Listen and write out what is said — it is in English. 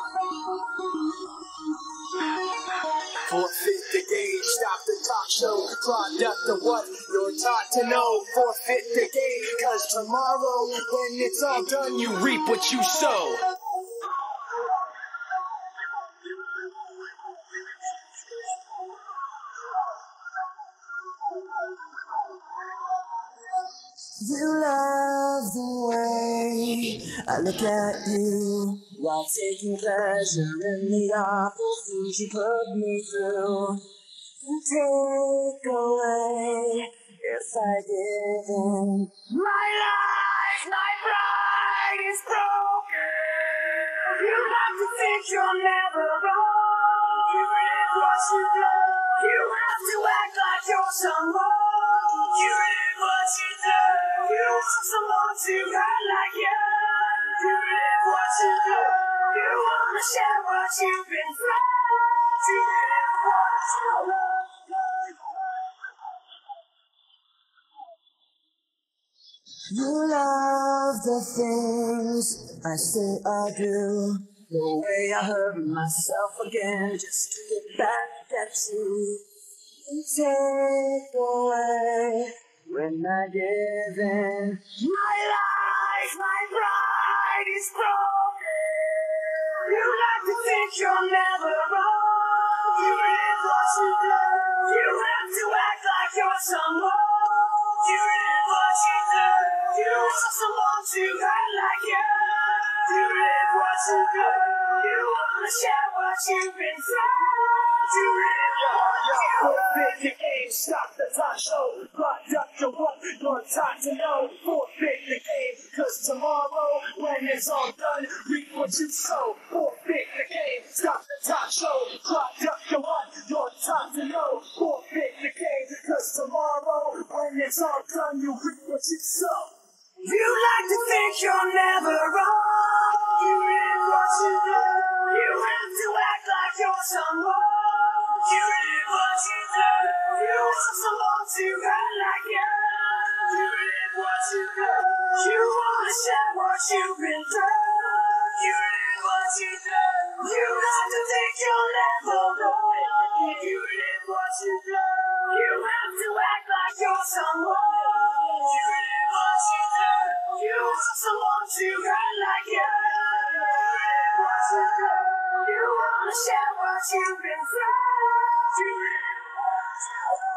Forfeit the game, stop the talk show. Product of what you're taught to know. Forfeit the game, cause tomorrow, when it's all done, you reap what you sow. You love the way I look at you while taking pleasure in the awful things you put me through. And take away if I give in. My life, my pride is broken. You like to think you're never wrong. You live what you know. You have to act like you're someone. You live what you do. You want someone to act like you. You live what you do. You wanna share what you've been through. You live what you love. You love the things I say I do. The way I hurt myself again just to get back at you. You take away when I give in. My life, my pride is broken. You like to think you're never wrong. You live what you do. You have to act like you're someone. You live what you do. You want someone to act like you. You live what you do. You wanna share what you've been through. You live what you do. Forfeit the game, stop the talk show. Product of what you're taught to know. Forfeit the game, cause tomorrow, when it's all done, reap what you sow. Forfeit the game, stop the talk show. Product of what you're taught to know. Forfeit the game, cause tomorrow, when it's all done, you reap what you sow. You like to think you're never wrong. You live what you do. You have to act like you're someone. You live what you do. You want someone to act like you. You live what you do. You wanna share what you've been through. You live what you do. You like to think you'll never know. You live what you do. You have to act like you're someone. You live what you do. You want someone to act like you. You live what you do. You wanna share what you've been through. You live what you do.